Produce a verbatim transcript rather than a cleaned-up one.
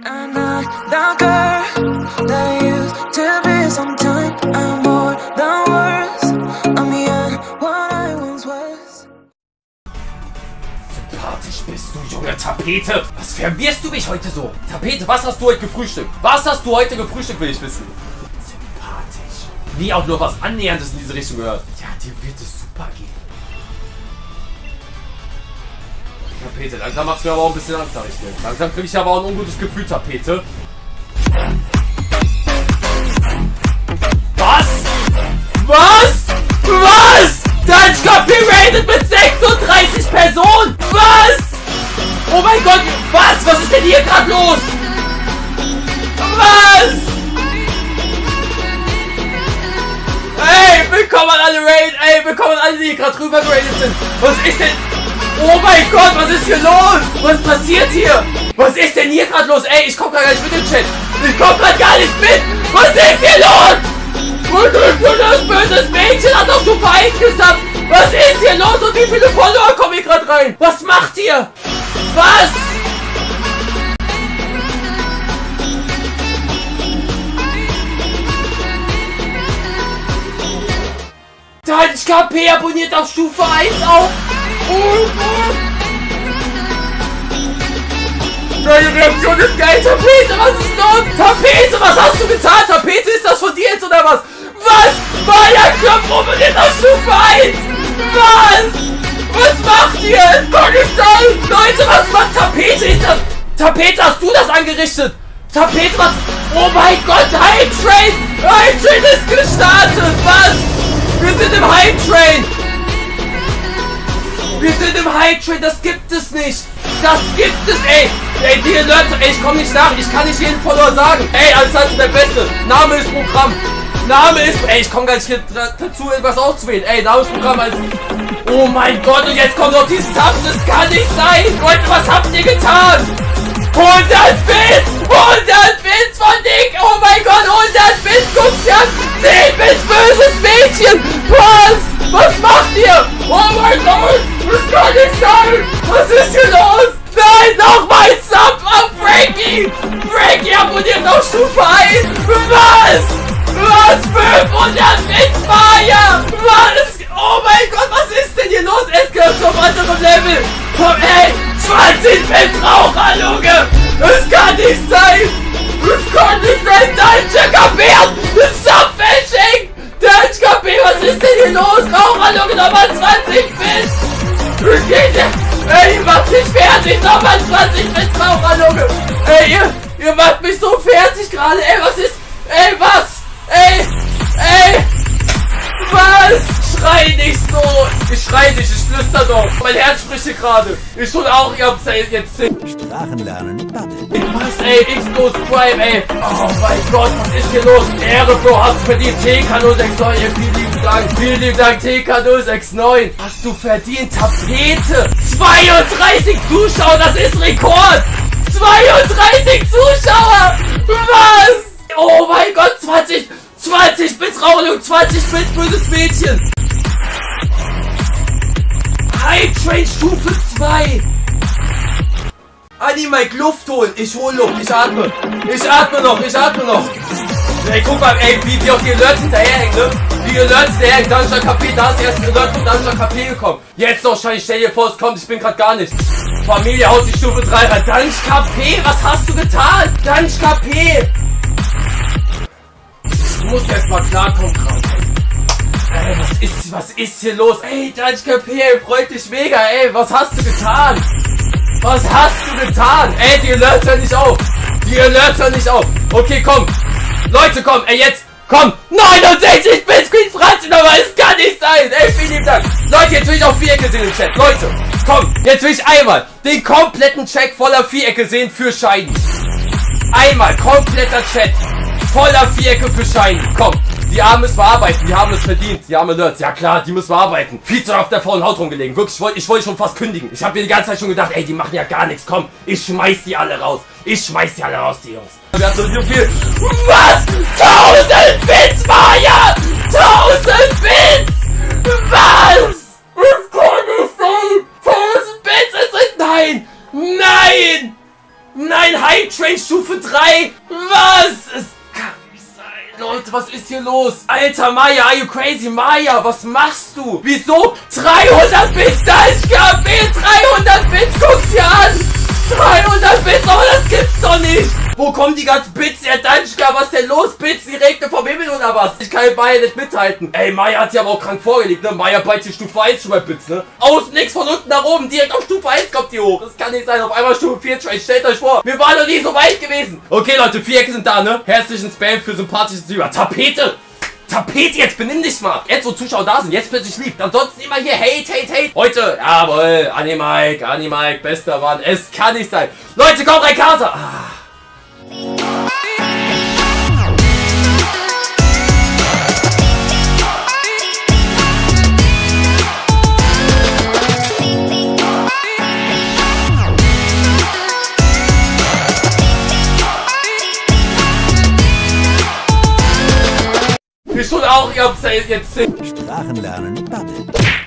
Sympathisch bist du, junge Tapete. Was verwirrst du mich heute so? Tapete, was hast du heute gefrühstückt? Was hast du heute gefrühstückt, will ich wissen? Sympathisch. Nie auch nur was Annäherndes in diese Richtung gehört. Ja, dir wird es super gehen. Tapete, langsam macht's mir aber auch ein bisschen Angst, sag ich dir. Langsam krieg ich aber auch ein ungutes Gefühl, Tapete. Was? Was? Was? Dein Kopf geradet mit sechsunddreißig Personen! Was? Oh mein Gott! Was? Was ist denn hier gerade los? Was? Ey, willkommen an alle Raid! Ey, willkommen an alle, die gerade rüber geradet sind! Was ist denn... Oh mein Gott, was ist hier los? Was passiert hier? Was ist denn hier gerade los? Ey, ich komm gerade gar nicht mit im Chat! Ich komm gerade gar nicht mit! Was ist hier los? Und das böses Mädchen hat auf Stufe eins gesagt. Was ist hier los und wie viele Follower kommen hier gerade rein? Was macht ihr? Was? Dein K P abonniert auf Stufe eins auf. Oh Gott. Deine Reaktion ist geil. Tapete, was ist los? Tapete, was hast du getan? Tapete, ist das von dir jetzt oder was? Was? Mein Knopf abonniert auf Stufe eins. Was? Was macht ihr? Es kann nicht sein! Leute, was macht Tapete? Ist das... Tapete, hast du das angerichtet? Tapete, was... Oh mein Gott, Hype Train! Hype Train ist gestartet! Was? Wir sind im Hype Train! Wir sind im Hype Train, das gibt es nicht! Das gibt es, ey! Ey, die Leute, ey, ich komm nicht nach, ich kann nicht jeden Follower sagen! Ey, als halt der Beste! Name ist Programm! Name ist... Ey, ich komme gar nicht dazu, etwas auszuwählen. Ey, Name ist Programm als... Oh mein Gott, und jetzt kommt noch die Subs. Das kann nicht sein. Leute, was habt ihr getan? hundert Bits! hundert Bits von Dick! Oh mein Gott, hundert Bits! Guckt ihr an! zehn Bits, böses Mädchen! Was? Was macht ihr? Oh mein Gott! Das kann nicht sein! Was ist hier los? Nein, nochmal Sub auf Frankie! Frankie abonniert auf Stufe eins! Was? Was? fünfhundert Bits, Maya! Was? Oh mein Gott, was ist denn hier los? Es gehört auf anderem Level! Komm, ey! zwanzig Bits Raucher, Junge! Es kann nicht sein! Es kann nicht sein! Deutsche K P! Das ist Subfashing! Deutsche K P, was ist denn hier los? Raucher, Junge, nochmal zwanzig Bits! Ey, ihr macht mich fertig! Nochmal zwanzig Bits Raucher, Junge! Ey, ihr, ihr macht mich so fertig gerade! Ey, was ist... Ey, was? Ey! Ey! Was? Schrei nicht so! Ich schrei nicht, ich flüster doch! Mein Herz spricht hier gerade! Ich schon auch, ihr habt's jetzt... Sprachenlernen, Bubble. Was, ey? X-Los Prime, ey! Oh mein Gott, was ist hier los? Ehre, Bro, hast du verdient! T K null sechs neun, ey, vielen lieben Dank! Vielen lieben Dank, T K null sechs neun! Hast du verdient, Tapete! zweiunddreißig Zuschauer, das ist Rekord! zweiunddreißig Zuschauer! Was? Oh mein Gott, zwanzig... zwanzig Bits Rauchung, zwanzig Bits böses Mädchen! Hype Train Stufe zwei! Animike, Luft holen! Ich hol Luft, ich atme! Ich atme noch, ich atme noch! Ey, guck mal, ey, wie, wie auf die Alerts hinterherhängen, ne? Die Alerts hinterherhängen, Dungeon K P, da ist der erste Alert von Dungeon K P gekommen. Jetzt noch, Schein, stell dir vor, es kommt, ich bin grad gar nicht. Familie haut die Stufe drei rein. Dungeon K P, was hast du getan? Dungeon K P! Du musst erst mal klarkommen gerade. Ey, was ist, was ist hier los? Ey, Dungeon K P, ey, freut dich mega, ey, was hast du getan? Was hast du getan? Ey, die Alerts hören nicht auf. Die Alerts hören nicht auf. Okay, komm. Leute, komm, ey, jetzt, komm. neunundsechzig Bits Queen Franzi, aber es kann nicht sein. Ey, vielen lieben Dank. Leute, jetzt will ich auch Vierecke sehen im Chat. Leute, komm, jetzt will ich einmal den kompletten Check voller Vierecke sehen für Shiny. Einmal, kompletter Chat. Voller Vierecke für Shiny. Komm, die Armen müssen wir arbeiten. Die haben es verdient. Die armen Nerds. Ja klar, die müssen wir arbeiten. Viel zu auf der faulen Haut rumgelegen. Wirklich, ich wollte ich wollte schon fast kündigen. Ich habe mir die ganze Zeit schon gedacht, ey, die machen ja gar nichts. Komm, ich schmeiß die alle raus. Ich schmeiß die alle raus, die Jungs. Wir hatten so viel. Was? tausend Bits, Maya! tausend Bits! Was? Das kann nicht sein! tausend Bits, es sind... Nein! Nein! nein, Hype Train Stufe drei. Was? Es kann nicht sein. Leute, was ist hier los? Alter, Maya, are you crazy? Maya, was machst du? Wieso? dreihundert Bits, da ist K B, dreihundert Bits, guck's dir an. dreihundert Bits, oh, das gibt's doch nicht! Wo kommen die ganzen Bits, Herr Danschka? Was ist denn los? Bits, die regnen vom Himmel oder was? Ich kann den Maya nicht mithalten. Ey, Maya hat sich aber auch krank vorgelegt, ne? Maya beißt die Stufe eins schon bei Bits, ne? Aus nix, von unten nach oben, direkt auf Stufe eins kommt die hoch. Das kann nicht sein, auf einmal Stufe vier Train. Stellt euch vor, wir waren noch nie so weit gewesen. Okay, Leute, Vierecke sind da, ne? Herzlichen Spam für sympathische Züber. Tapete! Tapete, jetzt benimm dich mal. Jetzt, wo Zuschauer da sind, jetzt plötzlich lieb. Ansonsten immer hier Hate, Hate, Hate. Heute, jawohl, Animike, Animike, bester Mann. Es kann nicht sein. Leute, komm, Raikasa. Ah. Ihr schon auch, ihr habt jetzt... Sprachen lernen, Bubble.